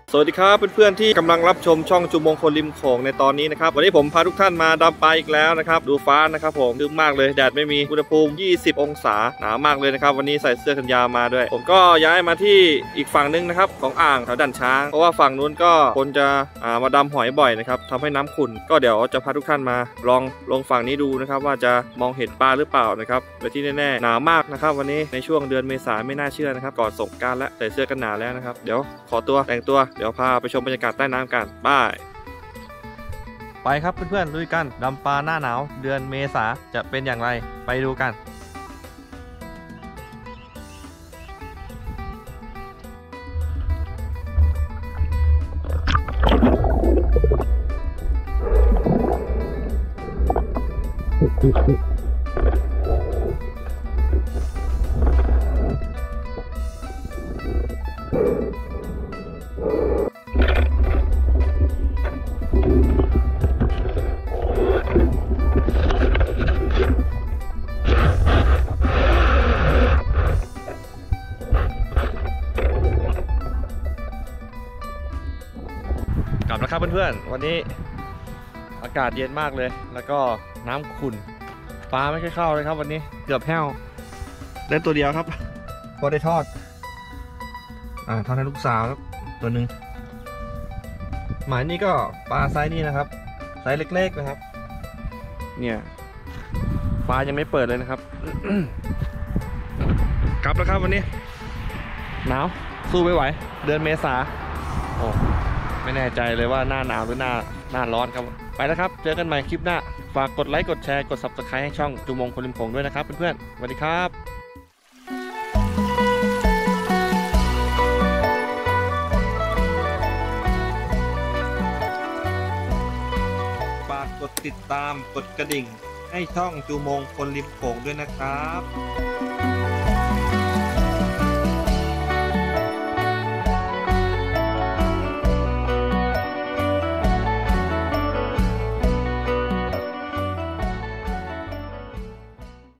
สวัสดีครับเพื่อนๆที่กำลังรับชมช่องจูมงคลริมโขงในตอนนี้นะครับวันนี้ผมพาทุกท่านมาดำปลาอีกแล้วนะครับดูฟ้านะครับผมดึงมากเลยแดดไม่มีอุณหภูมิ20องศาหนาวมากเลยนะครับวันนี้ใส่เสื้อกันยาวมาด้วยผมก็ย้ายมาที่อีกฝั่งนึงนะครับของอ่างแถวด่านช้างเพราะว่าฝั่งนู้นก็คนจะมาดำหอยบ่อยนะครับทำให้น้ำขุ่นก็เดี๋ยวจะพาทุกท่านมาลองลงฝั่งนี้ดูนะครับว่าจะมองเห็นปลาหรือเปล่านะครับแต่ที่แน่ๆหนาวมากนะครับวันนี้ในช่วงเดือนเมษายนไม่น่าเชื่อนะครับก่อนสงกรานต์และใส่เสื้อกันหนาวแล้วนะครับเดี๋ยวขอตัวแต่งตัวเดี๋ยวพาไปชมบรรยากาศใต้น้ำกันไปครับเพื่อนๆลุยกันดำปลาหน้าหนาวเดือนเมษาจะเป็นอย่างไรไปดูกันกลับแล้วครับเพื่อนๆวันนี้อากาศเย็นมากเลยแล้วก็น้ำขุ่นปลาไม่ค่อยเข้าเลยครับวันนี้เกือบแห้วได้ตัวเดียวครับพอได้ทอดทอดให้ลูกสาวครับตัวหนึ่งหมายนี้ก็ปลาไซส์นี้นะครับไซส์เล็กๆนะครับเนี่ยฟ้ายังไม่เปิดเลยนะครับ กลับแล้วครับวันนี้หนาวสู้ไม่ไหวเดือนเมษาโอ้ไม่แน่ใจเลยว่าหน้าหนาวหรือหน้าร้อนครับไปแล้วครับเจอกันใหม่คลิปหน้าฝากกดไลค์กดแชร์กด Subscribe ให้ช่องจูมงคลริมโขงด้วยนะครับเพื่อนๆสวัสดีครับฝากกดติดตามกดกระดิ่งให้ช่องจูมงคลริมโขงด้วยนะครับ